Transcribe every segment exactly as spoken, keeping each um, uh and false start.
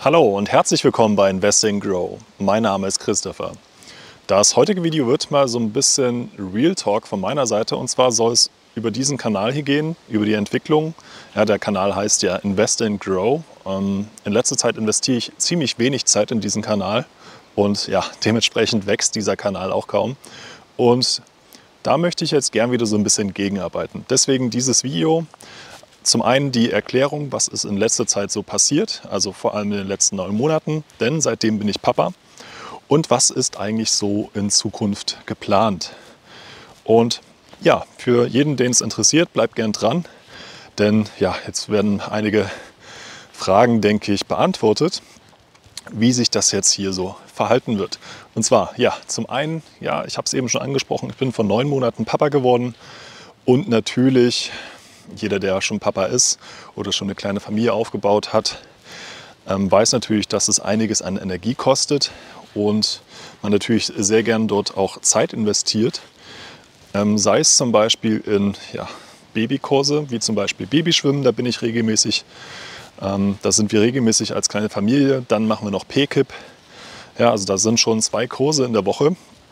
Hallo und herzlich willkommen bei Invest and Grow. Mein Name ist Christopher. Das heutige Video wird mal so ein bisschen Real Talk von meiner Seite, und zwar soll es über diesen Kanal hier gehen, über die Entwicklung. Ja, der Kanal heißt ja Invest and Grow. Ähm, in letzter Zeit investiere ich ziemlich wenig Zeit in diesen Kanal und ja, dementsprechend wächst dieser Kanal auch kaum. Und da möchte ich jetzt gern wieder so ein bisschen gegenarbeiten. Deswegen dieses Video. Zum einen die Erklärung, was ist in letzter Zeit so passiert, also vor allem in den letzten neun Monaten, denn seitdem bin ich Papa. Und was ist eigentlich so in Zukunft geplant? Und ja, für jeden, den es interessiert, bleibt gern dran, denn ja, jetzt werden einige Fragen, denke ich, beantwortet, wie sich das jetzt hier so verhalten wird. Und zwar, ja, zum einen, ja, ich habe es eben schon angesprochen, ich bin vor neun Monaten Papa geworden und natürlich jeder, der schon Papa ist oder schon eine kleine Familie aufgebaut hat, ähm, weiß natürlich, dass es einiges an Energie kostet und man natürlich sehr gern dort auch Zeit investiert. Ähm, sei es zum Beispiel in ja, Babykurse, wie zum Beispiel Babyschwimmen, da bin ich regelmäßig. Ähm, da sind wir regelmäßig als kleine Familie. Dann machen wir noch P K I P. Ja, also da sind schon zwei Kurse in der Woche.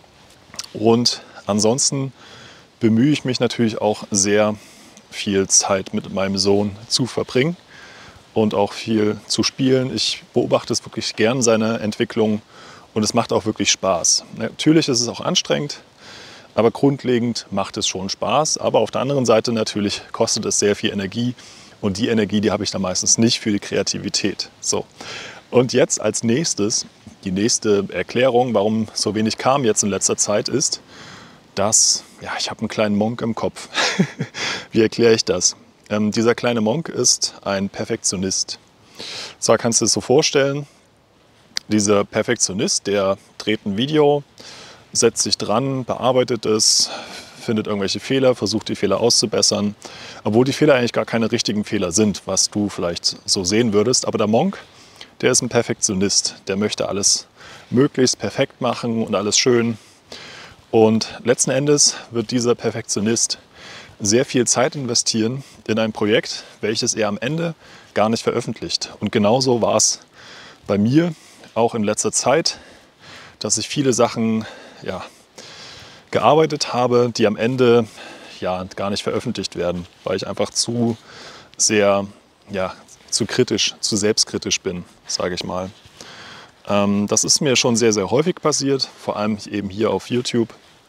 Und ansonsten bemühe ich mich natürlich auch sehr, viel Zeit mit meinem Sohn zu verbringen und auch viel zu spielen. Ich beobachte es wirklich gern, seine Entwicklung, und es macht auch wirklich Spaß. Natürlich ist es auch anstrengend, aber grundlegend macht es schon Spaß. Aber auf der anderen Seite natürlich kostet es sehr viel Energie, und die Energie, die habe ich dann meistens nicht für die Kreativität. So. Und jetzt als nächstes, die nächste Erklärung, warum so wenig kam jetzt in letzter Zeit, ist, dass, ja, ich habe einen kleinen Monk im Kopf. Wie erkläre ich das? Ähm, dieser kleine Monk ist ein Perfektionist. Zwar kannst du es so vorstellen, dieser Perfektionist, der dreht ein Video, setzt sich dran, bearbeitet es, findet irgendwelche Fehler, versucht die Fehler auszubessern, obwohl die Fehler eigentlich gar keine richtigen Fehler sind, was du vielleicht so sehen würdest. Aber der Monk, der ist ein Perfektionist, der möchte alles möglichst perfekt machen und alles schön. Und letzten Endes wird dieser Perfektionist sehr viel Zeit investieren in ein Projekt, welches er am Ende gar nicht veröffentlicht. Und genauso war es bei mir auch in letzter Zeit, dass ich viele Sachen ja, gearbeitet habe, die am Ende ja, gar nicht veröffentlicht werden, weil ich einfach zu sehr, ja, zu kritisch, zu selbstkritisch bin, sage ich mal. Ähm, das ist mir schon sehr, sehr häufig passiert, vor allem eben hier auf YouTube.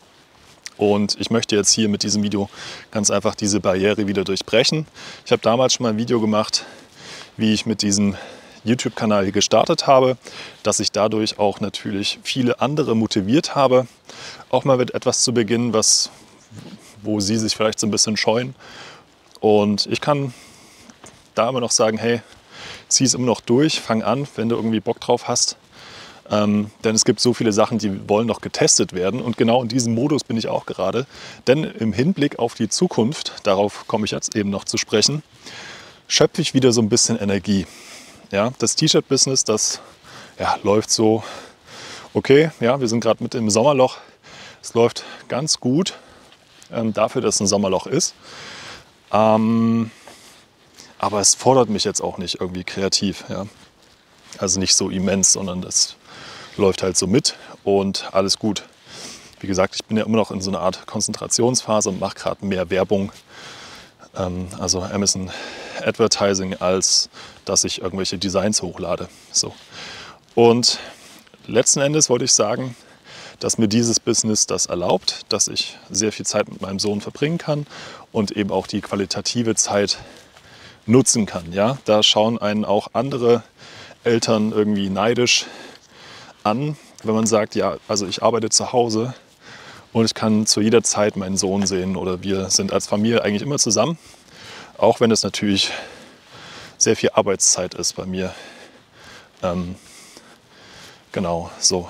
Und ich möchte jetzt hier mit diesem Video ganz einfach diese Barriere wieder durchbrechen. Ich habe damals schon mal ein Video gemacht, wie ich mit diesem YouTube-Kanal hier gestartet habe, dass ich dadurch auch natürlich viele andere motiviert habe, auch mal mit etwas zu beginnen, was, wo sie sich vielleicht so ein bisschen scheuen. Und ich kann da immer noch sagen, hey, zieh es immer noch durch, fang an, wenn du irgendwie Bock drauf hast. Ähm, denn es gibt so viele Sachen, die wollen noch getestet werden, und genau in diesem Modus bin ich auch gerade. Denn im Hinblick auf die Zukunft, darauf komme ich jetzt eben noch zu sprechen, schöpfe ich wieder so ein bisschen Energie. Ja, das T-Shirt-Business, das ja, läuft so okay. Ja, wir sind gerade mit im Sommerloch. Es läuft ganz gut, ähm, dafür, dass es ein Sommerloch ist. Ähm, aber es fordert mich jetzt auch nicht irgendwie kreativ. Ja. Also nicht so immens, sondern das läuft halt so mit und alles gut. Wie gesagt, ich bin ja immer noch in so einer Art Konzentrationsphase und mache gerade mehr Werbung, ähm, also Amazon Advertising, als dass ich irgendwelche Designs hochlade. So. Und letzten Endes wollte ich sagen, dass mir dieses Business das erlaubt, dass ich sehr viel Zeit mit meinem Sohn verbringen kann und eben auch die qualitative Zeit nutzen kann. Ja? Da schauen einen auch andere Eltern irgendwie neidisch an, wenn man sagt, ja, also ich arbeite zu Hause und ich kann zu jeder Zeit meinen Sohn sehen, oder wir sind als Familie eigentlich immer zusammen, auch wenn es natürlich sehr viel Arbeitszeit ist bei mir. Ähm, genau, so.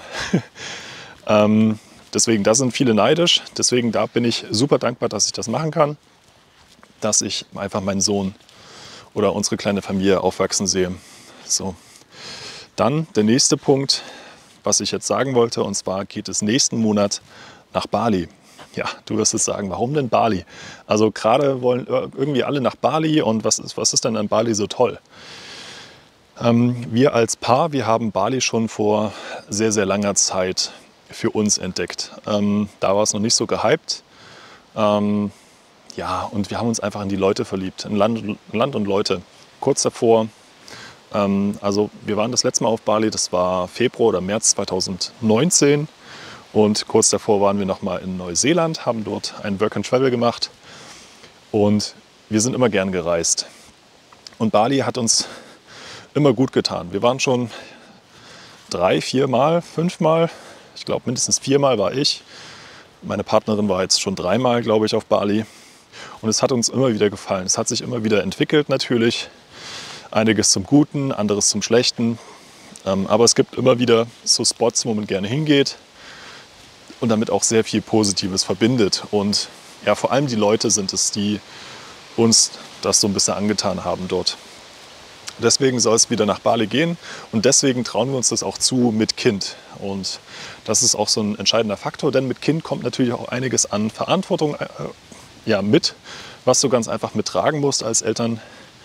ähm, deswegen, da sind viele neidisch, deswegen da bin ich super dankbar, dass ich das machen kann, dass ich einfach meinen Sohn oder unsere kleine Familie aufwachsen sehe. So. Dann der nächste Punkt, was ich jetzt sagen wollte, und zwar geht es nächsten Monat nach Bali. Ja, du wirst es sagen, warum denn Bali? Also gerade wollen irgendwie alle nach Bali, und was ist, was ist denn an Bali so toll? Ähm, wir als Paar, wir haben Bali schon vor sehr, sehr langer Zeit für uns entdeckt. Ähm, da war es noch nicht so gehypt. Ähm, ja, und wir haben uns einfach in die Leute verliebt, in Land, Land und Leute. Kurz davor, ähm, also wir waren das letzte Mal auf Bali, das war Februar oder März zweitausendneunzehn. Und kurz davor waren wir nochmal in Neuseeland, haben dort ein Work and Travel gemacht. Und wir sind immer gern gereist. Und Bali hat uns immer gut getan. Wir waren schon drei, vier Mal, fünf Mal, ich glaube mindestens viermal war ich. Meine Partnerin war jetzt schon dreimal, glaube ich, auf Bali. Und es hat uns immer wieder gefallen. Es hat sich immer wieder entwickelt natürlich. Einiges zum Guten, anderes zum Schlechten. Aber es gibt immer wieder so Spots, wo man gerne hingeht und damit auch sehr viel Positives verbindet. Und ja, vor allem die Leute sind es, die uns das so ein bisschen angetan haben dort. Deswegen soll es wieder nach Bali gehen und deswegen trauen wir uns das auch zu mit Kind. Und das ist auch so ein entscheidender Faktor, denn mit Kind kommt natürlich auch einiges an Verantwortung äh, ja, mit, was du ganz einfach mittragen musst als Eltern.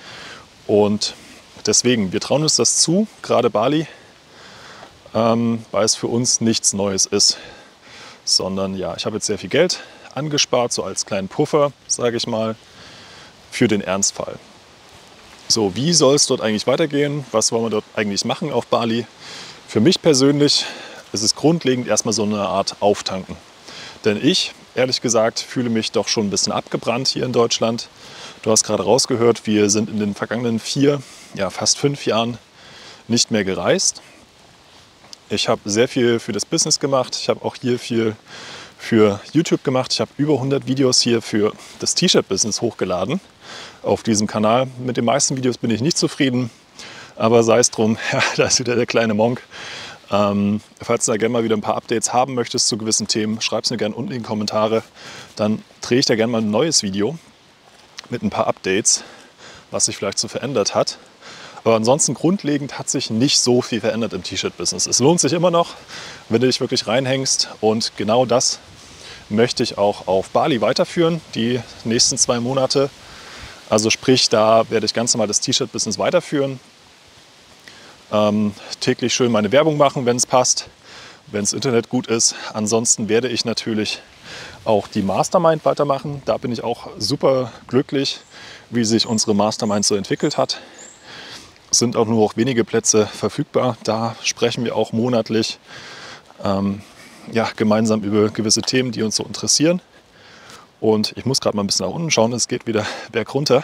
Und deswegen, wir trauen uns das zu, gerade Bali, ähm, weil es für uns nichts Neues ist. Sondern ja, ich habe jetzt sehr viel Geld angespart, so als kleinen Puffer, sage ich mal, für den Ernstfall. So, wie soll es dort eigentlich weitergehen? Was wollen wir dort eigentlich machen auf Bali? Für mich persönlich ist es grundlegend erstmal so eine Art Auftanken. Denn ich, ehrlich gesagt, fühle mich doch schon ein bisschen abgebrannt hier in Deutschland. Du hast gerade rausgehört, wir sind in den vergangenen vier, ja fast fünf Jahren nicht mehr gereist. Ich habe sehr viel für das Business gemacht. Ich habe auch hier viel für YouTube gemacht. Ich habe über hundert Videos hier für das T-Shirt-Business hochgeladen auf diesem Kanal. Mit den meisten Videos bin ich nicht zufrieden, aber sei es drum, ja, da ist wieder der kleine Monk. Ähm, falls du da gerne mal wieder ein paar Updates haben möchtest zu gewissen Themen, schreib es mir gerne unten in die Kommentare. Dann drehe ich da gerne mal ein neues Video mit ein paar Updates, was sich vielleicht so verändert hat. Aber ansonsten grundlegend hat sich nicht so viel verändert im T-Shirt-Business. Es lohnt sich immer noch, wenn du dich wirklich reinhängst. Und genau das möchte ich auch auf Bali weiterführen, die nächsten zwei Monate. Also sprich, da werde ich ganz normal das T-Shirt-Business weiterführen. Ähm, täglich schön meine Werbung machen, wenn es passt, wenn das Internet gut ist. Ansonsten werde ich natürlich auch die Mastermind weitermachen. Da bin ich auch super glücklich, wie sich unsere Mastermind so entwickelt hat. Es sind auch nur noch wenige Plätze verfügbar. Da sprechen wir auch monatlich ähm, ja, gemeinsam über gewisse Themen, die uns so interessieren. Und ich muss gerade mal ein bisschen nach unten schauen, es geht wieder bergunter.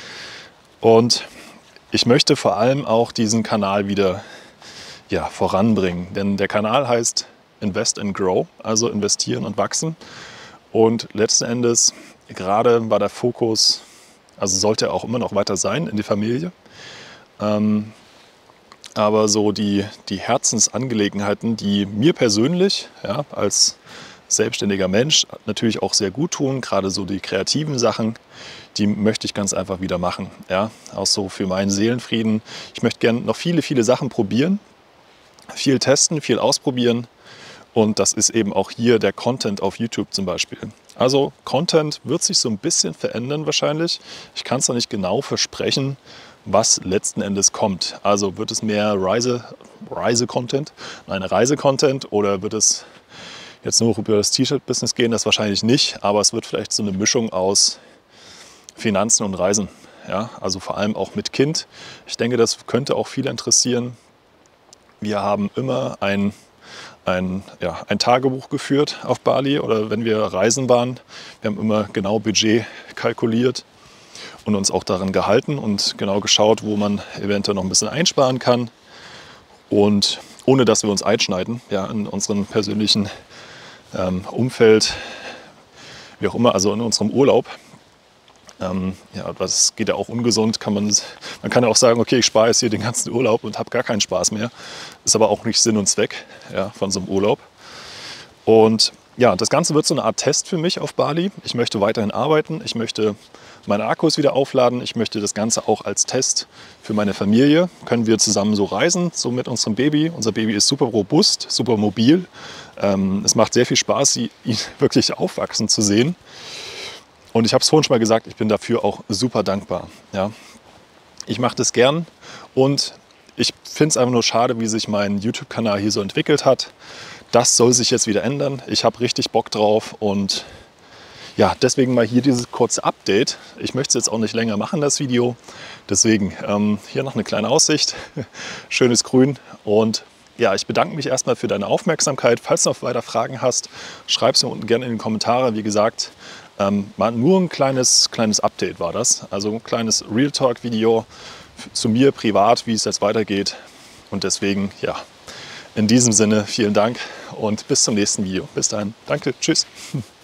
Und ich möchte vor allem auch diesen Kanal wieder ja, voranbringen. Denn der Kanal heißt Invest and Grow, also investieren und wachsen. Und letzten Endes, gerade war der Fokus, also sollte er auch immer noch weiter sein, in die Familie. Ähm, aber so die, die Herzensangelegenheiten, die mir persönlich ja, als selbstständiger Mensch natürlich auch sehr gut tun, gerade so die kreativen Sachen, die möchte ich ganz einfach wieder machen. Ja? Auch so für meinen Seelenfrieden. Ich möchte gerne noch viele, viele Sachen probieren, viel testen, viel ausprobieren. Und das ist eben auch hier der Content auf YouTube zum Beispiel. Also Content wird sich so ein bisschen verändern wahrscheinlich. Ich kann es noch nicht genau versprechen, was letzten Endes kommt. Also wird es mehr Reise, Reise-Content, nein, Reise-Content oder wird es jetzt nur über das T-Shirt-Business gehen? Das wahrscheinlich nicht, aber es wird vielleicht so eine Mischung aus Finanzen und Reisen. Ja, also vor allem auch mit Kind. Ich denke, das könnte auch viele interessieren. Wir haben immer ein, ein, ja, ein Tagebuch geführt auf Bali oder wenn wir reisen waren. Wir haben immer genau Budget kalkuliert und uns auch daran gehalten und genau geschaut, wo man eventuell noch ein bisschen einsparen kann. Und ohne dass wir uns einschneiden, ja, in unserem persönlichen ähm, Umfeld, wie auch immer, also in unserem Urlaub. Ähm, ja, das geht ja auch ungesund. Kann man, man kann ja auch sagen, okay, ich spare jetzt hier den ganzen Urlaub und habe gar keinen Spaß mehr. Ist aber auch nicht Sinn und Zweck ja, von so einem Urlaub. Und ja, das Ganze wird so eine Art Test für mich auf Bali. Ich möchte weiterhin arbeiten. Ich möchte meine Akkus wieder aufladen. Ich möchte das Ganze auch als Test für meine Familie. Können wir zusammen so reisen, so mit unserem Baby. Unser Baby ist super robust, super mobil. Ähm, es macht sehr viel Spaß, ihn wirklich aufwachsen zu sehen. Und ich habe es vorhin schon mal gesagt, ich bin dafür auch super dankbar. Ja. Ich mache das gern und Ich finde es einfach nur schade, wie sich mein YouTube-Kanal hier so entwickelt hat. Das soll sich jetzt wieder ändern. Ich habe richtig Bock drauf und ja, deswegen mal hier dieses kurze Update. Ich möchte es jetzt auch nicht länger machen, das Video. Deswegen ähm, hier noch eine kleine Aussicht. Schönes Grün. Und ja, ich bedanke mich erstmal für deine Aufmerksamkeit. Falls du noch weiter Fragen hast, schreib es mir unten gerne in die Kommentare. Wie gesagt, ähm, mal nur ein kleines, kleines Update war das. Also ein kleines Real Talk Video zu mir privat, wie es jetzt weitergeht. Und deswegen, ja, in diesem Sinne vielen Dank und bis zum nächsten Video. Bis dahin, danke, tschüss.